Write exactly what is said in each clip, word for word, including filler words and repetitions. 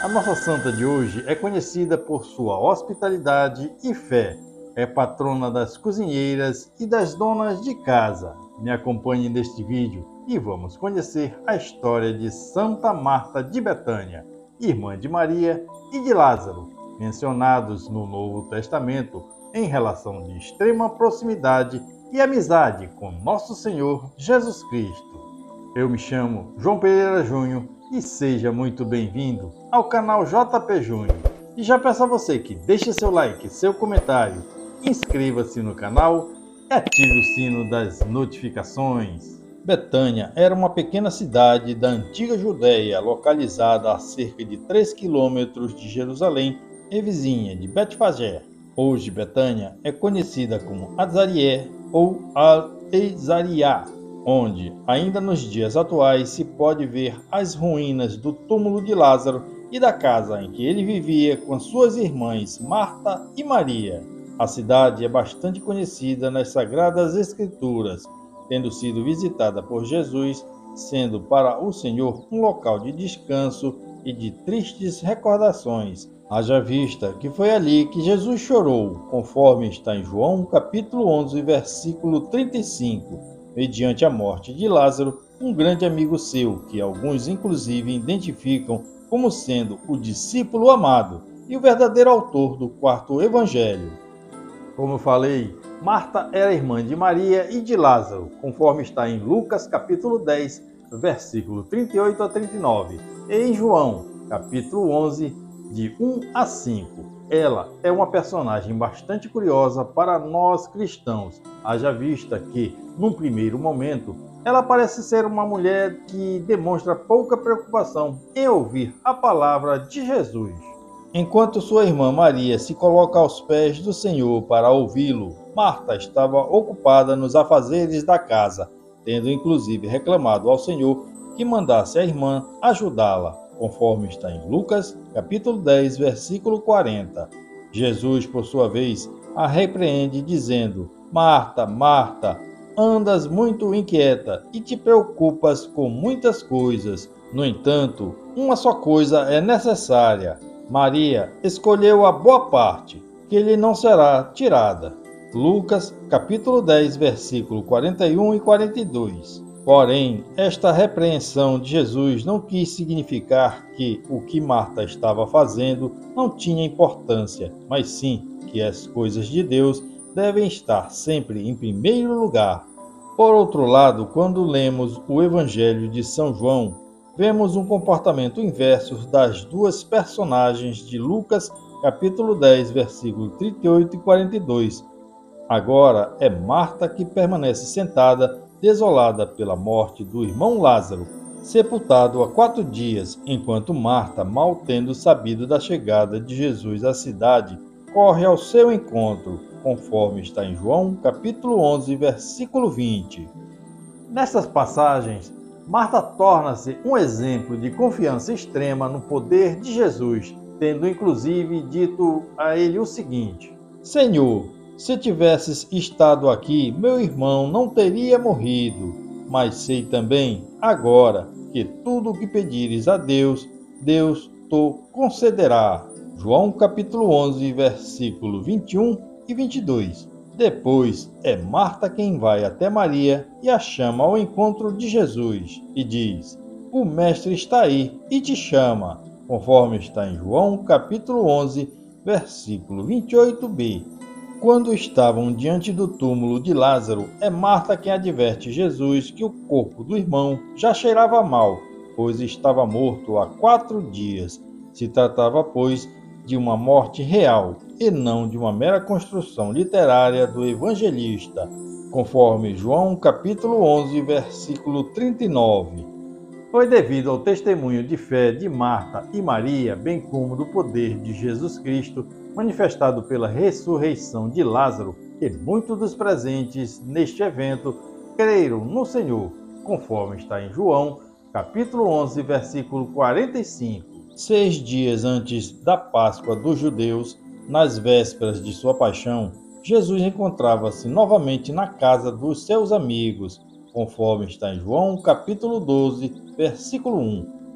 A nossa santa de hoje é conhecida por sua hospitalidade e fé. É patrona das cozinheiras e das donas de casa. Me acompanhe neste vídeo e vamos conhecer a história de Santa Marta de Betânia, irmã de Maria e de Lázaro, mencionados no Novo Testamento em relação de extrema proximidade e amizade com Nosso Senhor Jesus Cristo. Eu me chamo João Pereira Júnior e seja muito bem-vindo ao canal J P Júnior. E já peço a você que deixe seu like, seu comentário, inscreva-se no canal e ative o sino das notificações. Betânia era uma pequena cidade da antiga Judéia, localizada a cerca de três quilômetros de Jerusalém e vizinha de Betfagé. Hoje, Betânia é conhecida como Azarié ou Al-Ezariá, onde, ainda nos dias atuais, se pode ver as ruínas do túmulo de Lázaro e da casa em que ele vivia com suas irmãs Marta e Maria. A cidade é bastante conhecida nas Sagradas Escrituras, tendo sido visitada por Jesus, sendo para o Senhor um local de descanso e de tristes recordações. Haja vista que foi ali que Jesus chorou, conforme está em João capítulo onze, versículo trinta e cinco, mediante a morte de Lázaro, um grande amigo seu, que alguns inclusive identificam como sendo o discípulo amado e o verdadeiro autor do quarto evangelho. Como eu falei, Marta era irmã de Maria e de Lázaro, conforme está em Lucas capítulo dez, versículo trinta e oito a trinta e nove, e em João capítulo onze, de um a cinco. Ela é uma personagem bastante curiosa para nós cristãos, haja vista que, num primeiro momento, ela parece ser uma mulher que demonstra pouca preocupação em ouvir a palavra de Jesus. Enquanto sua irmã Maria se coloca aos pés do Senhor para ouvi-lo, Marta estava ocupada nos afazeres da casa, tendo inclusive reclamado ao Senhor que mandasse a irmã ajudá-la, conforme está em Lucas, capítulo dez, versículo quarenta. Jesus, por sua vez, a repreende dizendo: Marta, Marta, andas muito inquieta e te preocupas com muitas coisas. No entanto, uma só coisa é necessária. Maria escolheu a boa parte, que lhe não será tirada. Lucas, capítulo dez, versículo quarenta e um e quarenta e dois. Porém, esta repreensão de Jesus não quis significar que o que Marta estava fazendo não tinha importância, mas sim que as coisas de Deus devem estar sempre em primeiro lugar. Por outro lado, quando lemos o Evangelho de São João, vemos um comportamento inverso das duas personagens de Lucas, capítulo dez, versículo trinta e oito e quarenta e dois. Agora é Marta que permanece sentada, desolada pela morte do irmão Lázaro, sepultado há quatro dias, enquanto Marta, mal tendo sabido da chegada de Jesus à cidade, corre ao seu encontro, conforme está em João, capítulo onze, versículo vinte. Nessas passagens, Marta torna-se um exemplo de confiança extrema no poder de Jesus, tendo inclusive dito a ele o seguinte: Senhor, se tivesses estado aqui, meu irmão não teria morrido. Mas sei também, agora, que tudo o que pedires a Deus, Deus te concederá. João capítulo onze, versículo vinte e um e vinte e dois. Depois é Marta quem vai até Maria e a chama ao encontro de Jesus e diz: O mestre está aí e te chama, conforme está em João capítulo onze, versículo vinte e oito b. Quando estavam diante do túmulo de Lázaro, é Marta quem adverte Jesus que o corpo do irmão já cheirava mal, pois estava morto há quatro dias. Se tratava, pois, de uma morte real, e não de uma mera construção literária do evangelista, conforme João capítulo onze, versículo trinta e nove. Foi devido ao testemunho de fé de Marta e Maria, bem como do poder de Jesus Cristo, manifestado pela ressurreição de Lázaro, que muitos dos presentes neste evento creram no Senhor, conforme está em João, capítulo onze, versículo quarenta e cinco. Seis dias antes da Páscoa dos judeus, nas vésperas de sua paixão, Jesus encontrava-se novamente na casa dos seus amigos, conforme está em João, capítulo doze, versículo um.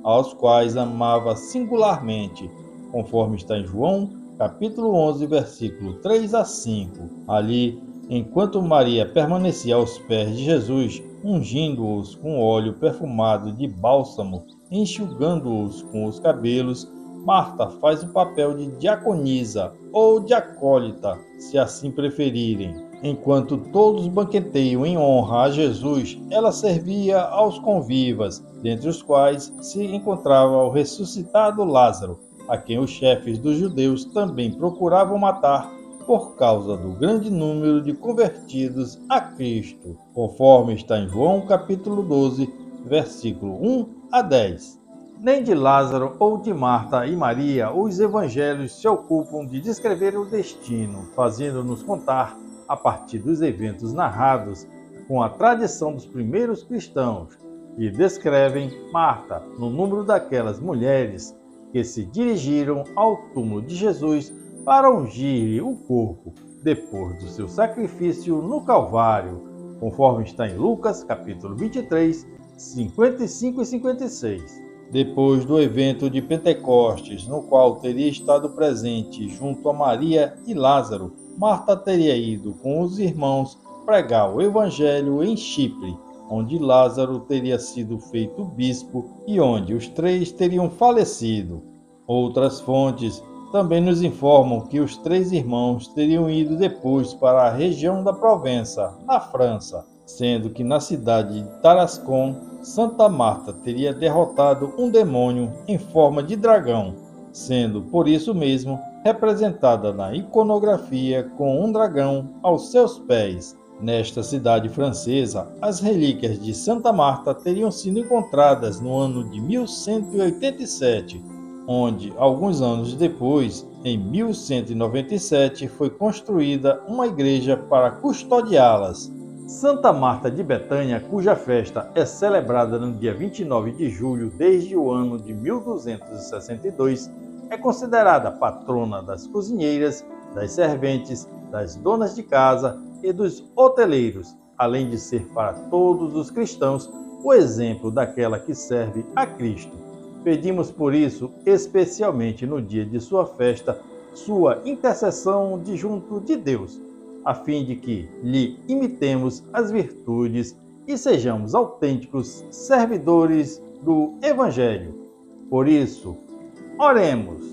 aos quais amava singularmente, conforme está em João, capítulo onze, versículo três a cinco. Ali, enquanto Maria permanecia aos pés de Jesus, ungindo-os com óleo perfumado de bálsamo, enxugando-os com os cabelos, Marta faz o papel de diaconisa ou de acólita, se assim preferirem. Enquanto todos banqueteiam em honra a Jesus, ela servia aos convivas, dentre os quais se encontrava o ressuscitado Lázaro, a quem os chefes dos judeus também procuravam matar por causa do grande número de convertidos a Cristo, conforme está em João capítulo doze, versículo um a dez. Nem de Lázaro ou de Marta e Maria os evangelhos se ocupam de descrever o destino, fazendo-nos contar, a partir dos eventos narrados com a tradição dos primeiros cristãos, que descrevem Marta no número daquelas mulheres que se dirigiram ao túmulo de Jesus para ungir-lhe o corpo, depois do seu sacrifício no Calvário, conforme está em Lucas, capítulo vinte e três, cinquenta e cinco e cinquenta e seis. Depois do evento de Pentecostes, no qual teria estado presente junto a Maria e Lázaro, Marta teria ido com os irmãos pregar o evangelho em Chipre, onde Lázaro teria sido feito bispo e onde os três teriam falecido. Outras fontes também nos informam que os três irmãos teriam ido depois para a região da Provença, na França, sendo que na cidade de Tarascon, Santa Marta teria derrotado um demônio em forma de dragão, sendo por isso mesmo representada na iconografia com um dragão aos seus pés. Nesta cidade francesa, as relíquias de Santa Marta teriam sido encontradas no ano de mil cento e oitenta e sete, onde, alguns anos depois, em mil cento e noventa e sete, foi construída uma igreja para custodiá-las. Santa Marta de Betânia, cuja festa é celebrada no dia vinte e nove de julho desde o ano de mil duzentos e sessenta e dois, é considerada patrona das cozinheiras, das serventes, das donas de casa e dos hoteleiros, além de ser para todos os cristãos o exemplo daquela que serve a Cristo. Pedimos por isso, especialmente no dia de sua festa, sua intercessão de junto de Deus, a fim de que lhe imitemos as virtudes e sejamos autênticos servidores do Evangelho. Por isso, oremos.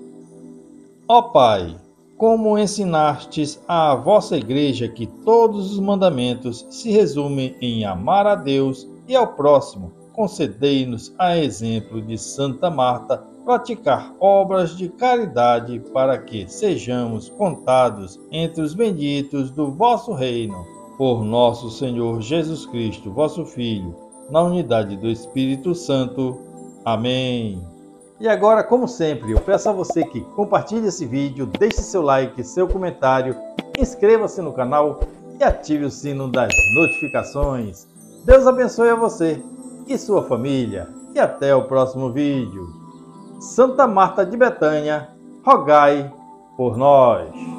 Ó Pai, como ensinastes à vossa Igreja que todos os mandamentos se resumem em amar a Deus e ao próximo, concedei-nos, a exemplo de Santa Marta, praticar obras de caridade para que sejamos contados entre os benditos do vosso reino. Por nosso Senhor Jesus Cristo, vosso Filho, na unidade do Espírito Santo. Amém. E agora, como sempre, eu peço a você que compartilhe esse vídeo, deixe seu like, seu comentário, inscreva-se no canal e ative o sino das notificações. Deus abençoe a você e sua família. E até o próximo vídeo. Santa Marta de Betânia, rogai por nós.